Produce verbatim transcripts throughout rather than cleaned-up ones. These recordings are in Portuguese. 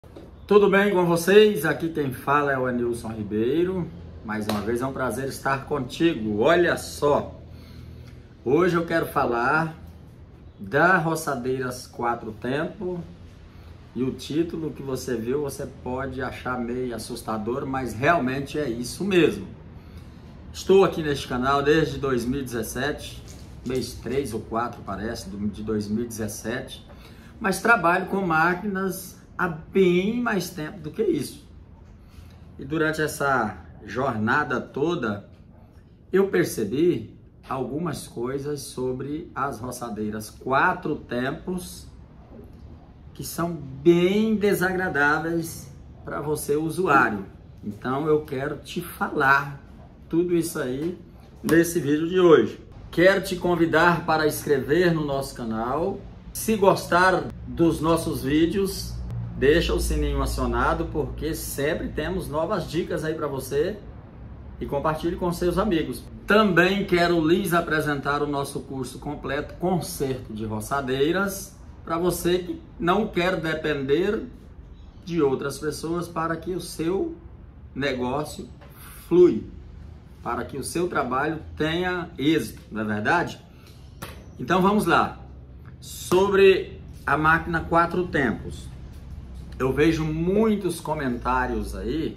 Tudo bem com vocês? Aqui quem fala é o Anilson Ribeiro. Mais uma vez é um prazer estar contigo. Olha só, hoje eu quero falar da Roçadeiras Quatro Tempo. E o título que você viu, você pode achar meio assustador, mas realmente é isso mesmo. Estou aqui neste canal desde dois mil e dezessete, mês três ou quatro parece, de dois mil e dezessete, mas trabalho com máquinas há bem mais tempo do que isso. E durante essa jornada toda, eu percebi algumas coisas sobre as roçadeiras Quatro Tempos que são bem desagradáveis para você, usuário. Então eu quero te falar tudo isso aí nesse vídeo de hoje. Quero te convidar para inscrever no nosso canal. Se gostar dos nossos vídeos, deixa o sininho acionado, porque sempre temos novas dicas aí para você, e compartilhe com seus amigos. Também quero lhes apresentar o nosso curso completo Conserto de Roçadeiras, para você que não quer depender de outras pessoas para que o seu negócio flui, para que o seu trabalho tenha êxito, não é verdade? Então vamos lá. Sobre a máquina Quatro Tempos, eu vejo muitos comentários aí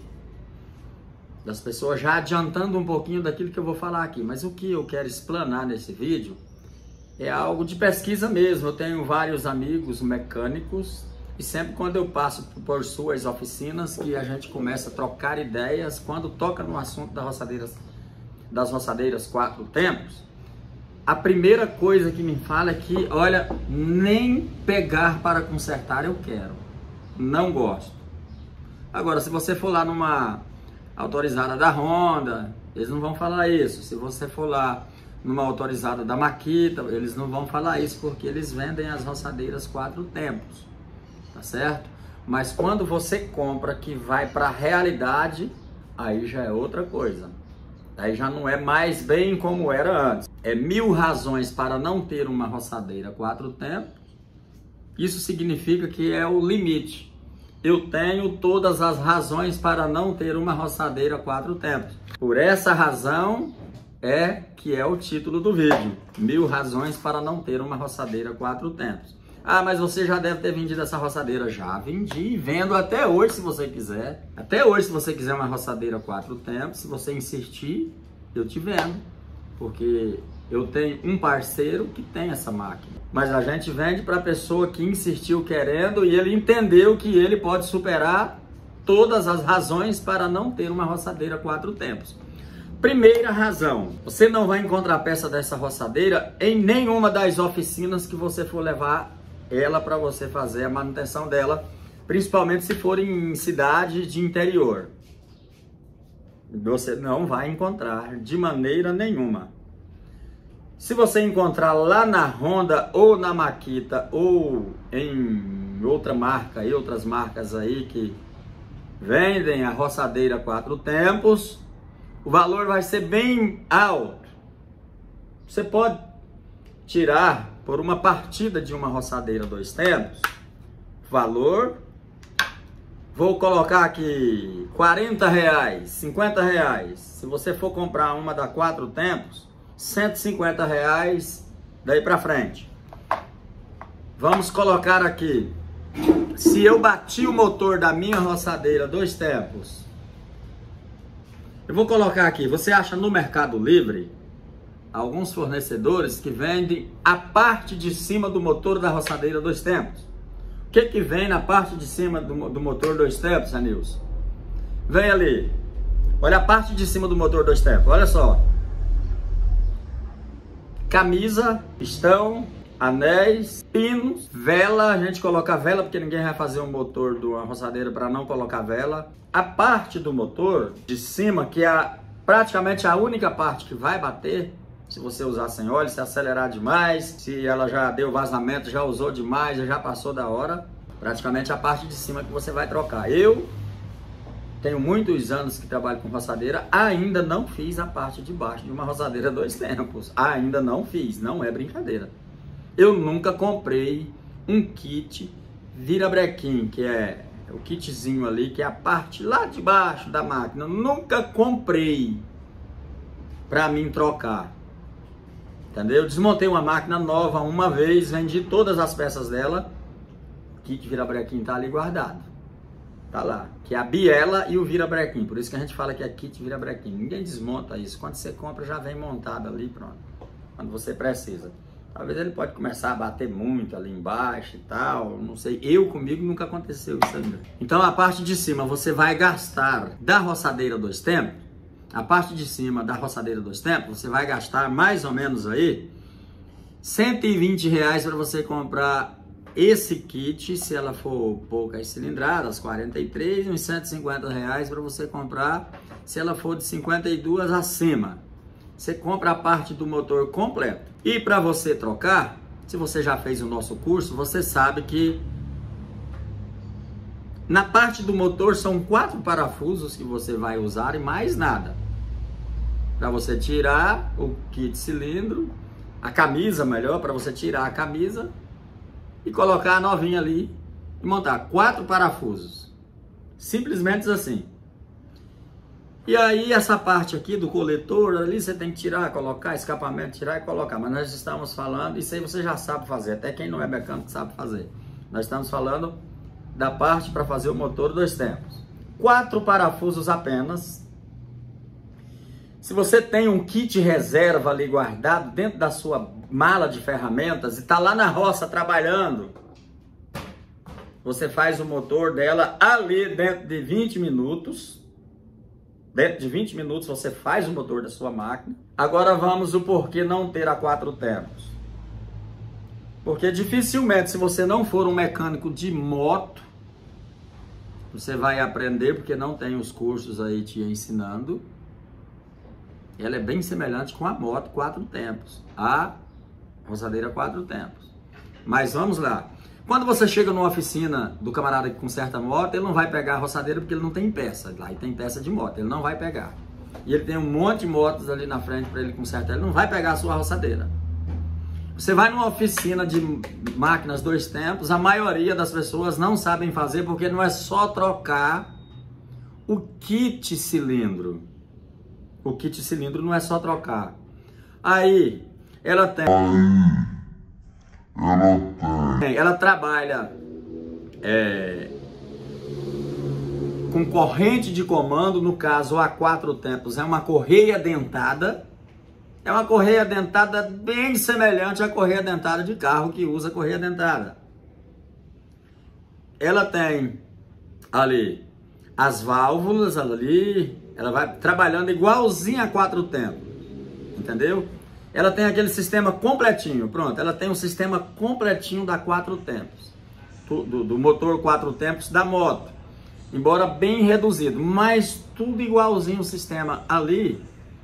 das pessoas já adiantando um pouquinho daquilo que eu vou falar aqui, mas o que eu quero explanar nesse vídeo é algo de pesquisa mesmo. Eu tenho vários amigos mecânicos e sempre quando eu passo por suas oficinas que a gente começa a trocar ideias, quando toca no assunto das roçadeiras, das roçadeiras Quatro Tempos, a primeira coisa que me fala é que, olha, nem pegar para consertar eu quero, não gosto. Agora, se você for lá numa autorizada da Honda, eles não vão falar isso. Se você for lá numa autorizada da Makita, eles não vão falar isso, porque eles vendem as roçadeiras Quatro Tempos, tá certo? Mas quando você compra que vai para a realidade, aí já é outra coisa. Aí já não é mais bem como era antes. É mil razões para não ter uma roçadeira Quatro Tempos. Isso significa que é o limite. Eu tenho todas as razões para não ter uma roçadeira Quatro Tempos. Por essa razão é que é o título do vídeo. Mil razões para não ter uma roçadeira Quatro Tempos. Ah, mas você já deve ter vendido essa roçadeira. Já vendi e vendo até hoje, se você quiser. Até hoje, se você quiser uma roçadeira Quatro Tempos, se você insistir, eu te vendo. Porque eu tenho um parceiro que tem essa máquina. Mas a gente vende para a pessoa que insistiu querendo e ele entendeu que ele pode superar todas as razões para não ter uma roçadeira Quatro Tempos. Primeira razão, você não vai encontrar peça dessa roçadeira em nenhuma das oficinas que você for levar ela para você fazer a manutenção dela, principalmente se for em cidade de interior. Você não vai encontrar de maneira nenhuma. Se você encontrar lá na Honda ou na Makita ou em outra marca e outras marcas aí que vendem a roçadeira Quatro Tempos, o valor vai ser bem alto. Você pode tirar por uma partida de uma roçadeira Dois Tempos, valor, vou colocar aqui quarenta reais, cinquenta reais. Se você for comprar uma da Quatro Tempos, cento e cinquenta reais daí pra frente. Vamos colocar aqui, se eu bati o motor da minha roçadeira Dois Tempos, eu vou colocar aqui, você acha no Mercado Livre alguns fornecedores que vendem a parte de cima do motor da roçadeira Dois Tempos. O que que vem na parte de cima do, do motor Dois Tempos, Anilson? Vem ali, olha a parte de cima do motor Dois Tempos, olha só. Camisa, pistão, anéis, pinos, vela. A gente coloca vela porque ninguém vai fazer um motor de uma roçadeira para não colocar vela. A parte do motor de cima, que é praticamente a única parte que vai bater, se você usar sem óleo, se acelerar demais, se ela já deu vazamento, já usou demais, já passou da hora, praticamente a parte de cima que você vai trocar. Eu tenho muitos anos que trabalho com roçadeira, ainda não fiz a parte de baixo de uma roçadeira Dois Tempos. Ainda não fiz, não é brincadeira. Eu nunca comprei um kit virabrequim, que é É o kitzinho ali, que é a parte lá de baixo da máquina. Eu nunca comprei para mim trocar. Entendeu? Eu desmontei uma máquina nova uma vez, vendi todas as peças dela. O kit virabrequim tá ali guardado. Tá lá. Que é a biela e o virabrequim. Por isso que a gente fala que é kit virabrequim. Ninguém desmonta isso. Quando você compra, já vem montado ali, pronto. Quando você precisa. Talvez ele pode começar a bater muito ali embaixo e tal. Não sei. Eu, comigo, nunca aconteceu isso ainda. Então, a parte de cima, você vai gastar da roçadeira dois tempos. A parte de cima da roçadeira dois tempos, você vai gastar mais ou menos aí cento e vinte reais para você comprar esse kit, se ela for poucas cilindradas, quarenta e três, uns cento e cinquenta reais para você comprar, se ela for de cinquenta e duas acima. Você compra a parte do motor completo. E para você trocar, se você já fez o nosso curso, você sabe que na parte do motor são quatro parafusos que você vai usar e mais nada. Para você tirar o kit cilindro, a camisa melhor, para você tirar a camisa e colocar a novinha ali e montar quatro parafusos. Simplesmente assim. E aí essa parte aqui do coletor ali você tem que tirar, colocar, escapamento, tirar e colocar. Mas nós estamos falando, isso aí você já sabe fazer, até quem não é mecânico sabe fazer. Nós estamos falando da parte para fazer o motor dois tempos. Quatro parafusos apenas. Se você tem um kit reserva ali guardado dentro da sua mala de ferramentas e está lá na roça trabalhando, você faz o motor dela ali dentro de vinte minutos. Dentro de vinte minutos você faz o motor da sua máquina. Agora vamos o porquê não ter a quatro tempos. Porque dificilmente, se você não for um mecânico de moto, você vai aprender, porque não tem os cursos aí te ensinando. Ela é bem semelhante com a moto quatro tempos, a roçadeira quatro tempos. Mas vamos lá. Quando você chega numa oficina do camarada que conserta a moto, ele não vai pegar a roçadeira porque ele não tem peça. Lá e tem peça de moto, ele não vai pegar. E ele tem um monte de motos ali na frente para ele consertar, ele não vai pegar a sua roçadeira. Você vai numa oficina de máquinas dois tempos, a maioria das pessoas não sabem fazer porque não é só trocar o kit cilindro. O kit cilindro não é só trocar. Aí, ela tem... Ela tem... Ela trabalha é, com corrente de comando, no caso a quatro tempos, é uma correia dentada. É uma correia dentada bem semelhante à correia dentada de carro que usa correia dentada. Ela tem ali as válvulas ali, ela vai trabalhando igualzinho a quatro tempos, entendeu? Ela tem aquele sistema completinho, pronto, ela tem um sistema completinho da quatro tempos, do, do motor quatro tempos da moto, embora bem reduzido, mas tudo igualzinho o sistema ali.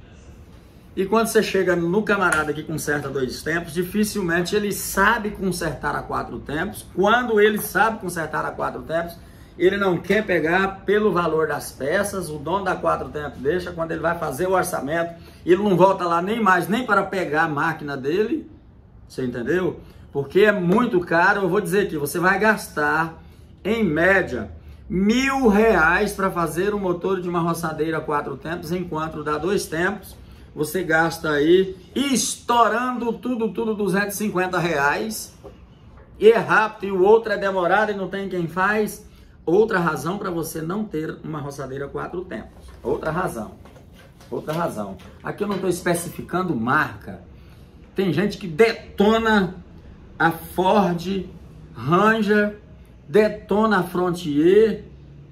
E quando você chega no camarada que conserta dois tempos, dificilmente ele sabe consertar a quatro tempos. Quando ele sabe consertar a quatro tempos, ele não quer pegar pelo valor das peças, o dono da quatro tempos deixa. Quando ele vai fazer o orçamento, ele não volta lá nem mais, nem para pegar a máquina dele, você entendeu? Porque é muito caro. Eu vou dizer aqui, você vai gastar, em média, mil reais para fazer o motor de uma roçadeira quatro tempos, enquanto dá dois tempos, você gasta aí, estourando tudo, tudo, duzentos e cinquenta reais, e é rápido, e o outro é demorado e não tem quem faz. Outra razão para você não ter uma roçadeira quatro tempos. Outra razão. Outra razão. Aqui eu não estou especificando marca. Tem gente que detona a Ford Ranger, detona a Frontier,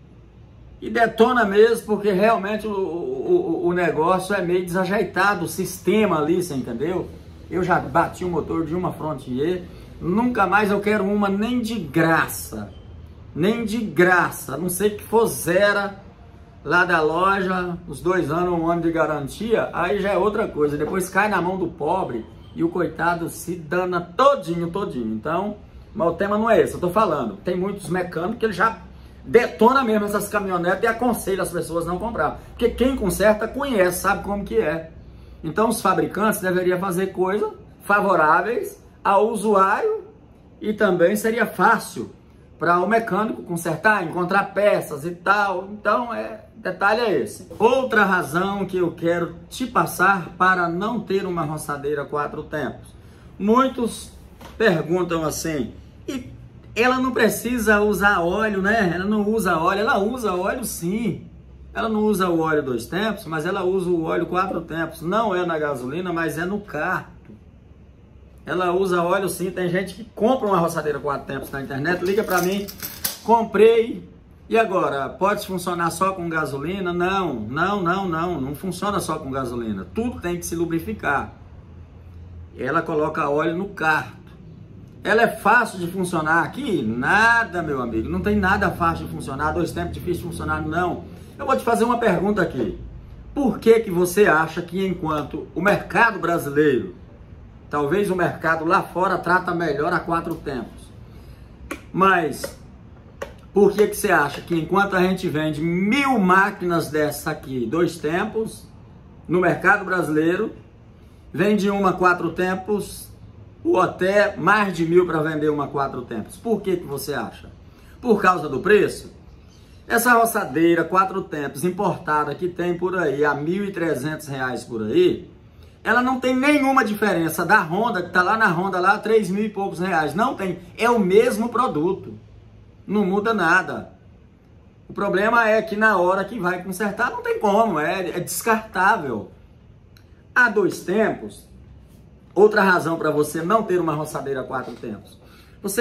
e detona mesmo porque realmente o, o, o negócio é meio desajeitado, o sistema ali, você entendeu? Eu já bati o motor de uma Frontier, nunca mais eu quero uma nem de graça. Nem de graça, a não ser que for zero lá da loja, os dois anos, um ano de garantia, aí já é outra coisa. Depois cai na mão do pobre e o coitado se dana todinho, todinho. Então, mas o tema não é esse, eu tô falando. Tem muitos mecânicos que ele já detona mesmo essas caminhonetas e aconselha as pessoas a não comprar. Porque quem conserta conhece, sabe como que é. Então os fabricantes deveriam fazer coisas favoráveis ao usuário e também seria fácil para o mecânico consertar, encontrar peças e tal. Então, é, detalhe é esse. Outra razão que eu quero te passar para não ter uma roçadeira quatro tempos. Muitos perguntam assim, e ela não precisa usar óleo, né? Ela não usa óleo, ela usa óleo sim. Ela não usa o óleo dois tempos, mas ela usa o óleo quatro tempos. Não é na gasolina, mas é no carro. Ela usa óleo sim, tem gente que compra uma roçadeira quatro tempos na internet, liga para mim, comprei, e agora, pode funcionar só com gasolina? Não, não, não, não, não funciona só com gasolina, tudo tem que se lubrificar. Ela coloca óleo no carro. Ela é fácil de funcionar aqui? Nada, meu amigo, não tem nada fácil de funcionar, dois tempos difícil de funcionar, não. Eu vou te fazer uma pergunta aqui. Por que que você acha que enquanto o mercado brasileiro, talvez o mercado lá fora trata melhor a quatro tempos, mas por que que você acha que enquanto a gente vende mil máquinas dessa aqui, dois tempos, no mercado brasileiro, vende uma quatro tempos, ou até mais de mil para vender uma quatro tempos? Por que que você acha? Por causa do preço? Essa roçadeira quatro tempos importada que tem por aí a mil e trezentos reais por aí, ela não tem nenhuma diferença da Honda, que está lá na Honda, lá três mil e poucos reais. Não tem, é o mesmo produto. Não muda nada. O problema é que na hora que vai consertar, não tem como, é, é descartável. Há dois tempos, outra razão para você não ter uma roçadeira quatro tempos. Você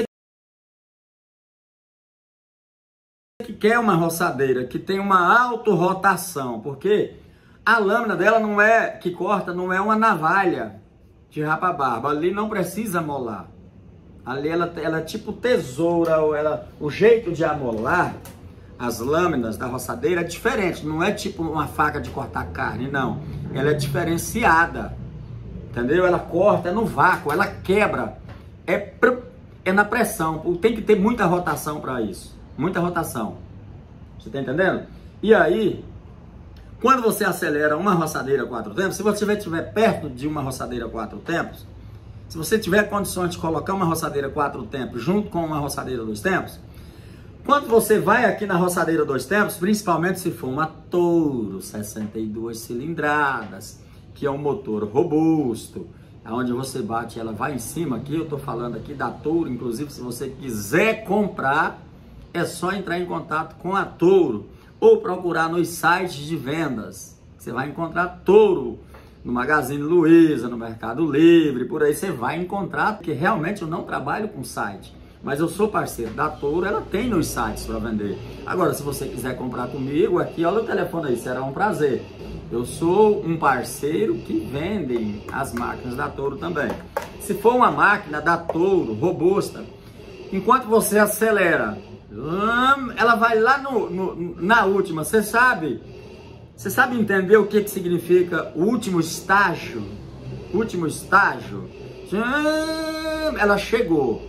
que quer uma roçadeira que tem uma autorrotação, porque a lâmina dela não é, que corta, não é uma navalha de rapa-barba. Ali não precisa amolar. Ali ela, ela é tipo tesoura, ou ela, o jeito de amolar as lâminas da roçadeira é diferente. Não é tipo uma faca de cortar carne, não. Ela é diferenciada. Entendeu? Ela corta, é no vácuo, ela quebra. É, é na pressão. Tem que ter muita rotação para isso. Muita rotação. Você tá entendendo? E aí, quando você acelera uma roçadeira quatro tempos, se você estiver perto de uma roçadeira quatro tempos, se você tiver condições de colocar uma roçadeira quatro tempos junto com uma roçadeira dois tempos, quando você vai aqui na roçadeira dois tempos, principalmente se for uma Touro sessenta e duas cilindradas, que é um motor robusto, onde você bate ela vai em cima aqui, eu estou falando aqui da Touro, inclusive se você quiser comprar, é só entrar em contato com a Touro, ou procurar nos sites de vendas. Você vai encontrar Touro no Magazine Luiza, no Mercado Livre, por aí você vai encontrar, porque realmente eu não trabalho com site, mas eu sou parceiro da Touro, ela tem nos sites para vender. Agora, se você quiser comprar comigo, aqui, olha o telefone aí, será um prazer. Eu sou um parceiro que vende as máquinas da Touro também. Se for uma máquina da Touro, robusta, enquanto você acelera, ela vai lá no, no, na última, você sabe, você sabe entender o que, que significa o último estágio? Último estágio? Ela chegou.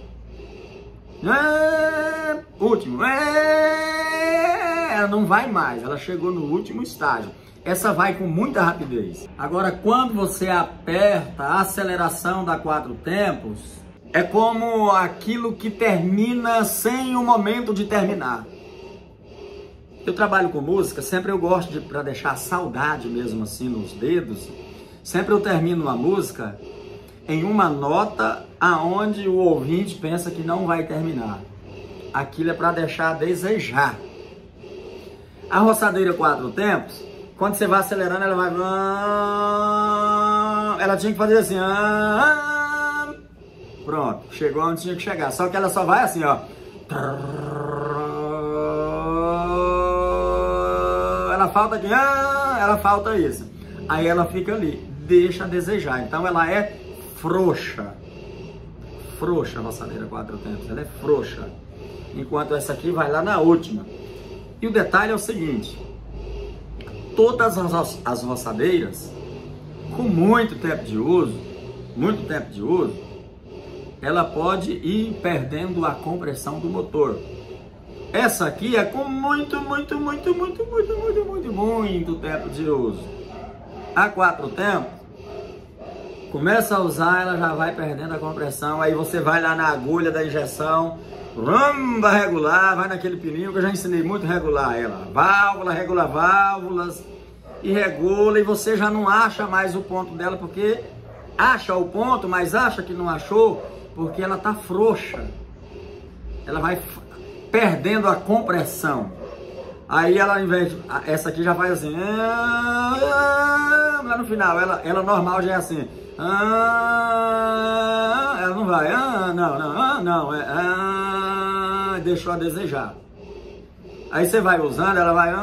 Último. Ela não vai mais, ela chegou no último estágio. Essa vai com muita rapidez. Agora, quando você aperta a aceleração da quatro tempos, é como aquilo que termina sem o momento de terminar. Eu trabalho com música, sempre eu gosto de, para deixar saudade mesmo assim nos dedos, sempre eu termino uma música em uma nota aonde o ouvinte pensa que não vai terminar. Aquilo é para deixar a desejar. A roçadeira quatro tempos, quando você vai acelerando, ela vai... Ela tinha que fazer assim... Pronto, chegou onde tinha que chegar. Só que ela só vai assim, ó. Ela falta aqui, ela falta isso. Aí ela fica ali, deixa a desejar. Então ela é frouxa. Frouxa a roçadeira quatro tempos, ela é frouxa. Enquanto essa aqui vai lá na última. E o detalhe é o seguinte: todas as, as roçadeiras, com muito tempo de uso, muito tempo de uso, ela pode ir perdendo a compressão do motor. Essa aqui é com muito, muito, muito, muito, muito, muito, muito, muito tempo de uso. A quatro tempos, começa a usar, ela já vai perdendo a compressão, aí você vai lá na agulha da injeção, Rum, vai regular, vai naquele pininho que eu já ensinei muito a regular ela. Válvula, regula válvulas e regula, e você já não acha mais o ponto dela, porque acha o ponto, mas acha que não achou, porque ela tá frouxa. Ela vai perdendo a compressão. Aí ela, ao invés de, essa aqui já faz assim, lá no final, ela, ela normal já é assim, ela não vai, não, não, não, é, deixou a desejar. Aí você vai usando, ela vai,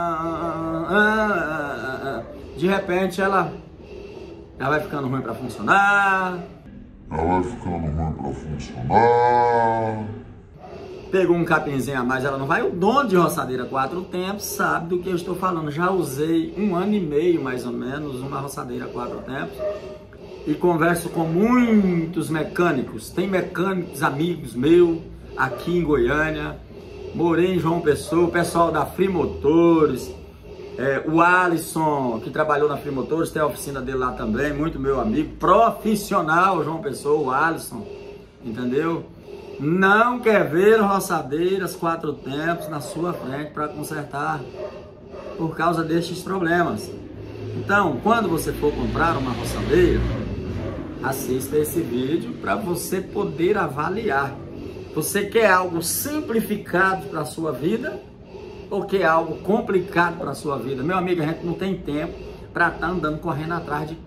de repente ela, ela vai ficando ruim para funcionar. Ela vai ficando ruim para funcionar. Pegou um capinzinho a mais, ela não vai. O dono de roçadeira quatro tempos sabe do que eu estou falando. Já usei um ano e meio, mais ou menos, uma roçadeira quatro tempos. E converso com muitos mecânicos. Tem mecânicos amigos meus aqui em Goiânia. Morei em João Pessoa, o pessoal da Free Motores. É, o Alisson, que trabalhou na Free Motores, tem a oficina dele lá também. Muito meu amigo, profissional João Pessoa, o Alisson. Entendeu? Não quer ver roçadeiras quatro tempos na sua frente para consertar por causa destes problemas. Então, quando você for comprar uma roçadeira, assista esse vídeo para você poder avaliar. Você quer algo simplificado para a sua vida ou quer algo complicado para a sua vida? Meu amigo, a gente não tem tempo para estar andando correndo atrás de...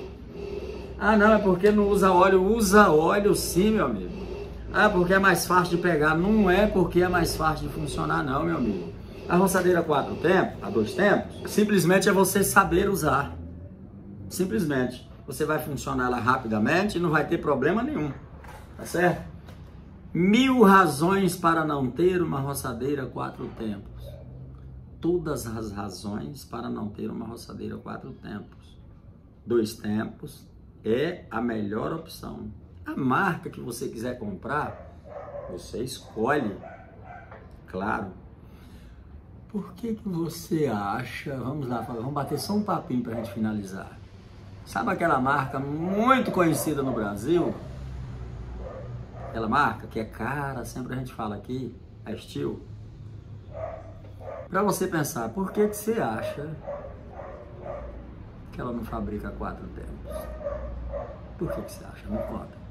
Ah, não, é porque não usa óleo. Usa óleo sim, meu amigo. Ah, porque é mais fácil de pegar. Não é porque é mais fácil de funcionar, não, meu amigo. A roçadeira quatro tempos, a dois tempos, simplesmente é você saber usar. Simplesmente. Você vai funcionar ela rapidamente e não vai ter problema nenhum. Tá certo? Mil razões para não ter uma roçadeira quatro tempos. Todas as razões para não ter uma roçadeira quatro tempos. Dois tempos é a melhor opção. A marca que você quiser comprar, você escolhe, claro. Por que que você acha, vamos lá, vamos bater só um papinho para a gente finalizar. Sabe aquela marca muito conhecida no Brasil? Aquela marca que é cara, sempre a gente fala aqui, a Steel. Para você pensar, por que que você acha que ela não fabrica quatro tempos? Por que que você acha? Me conta.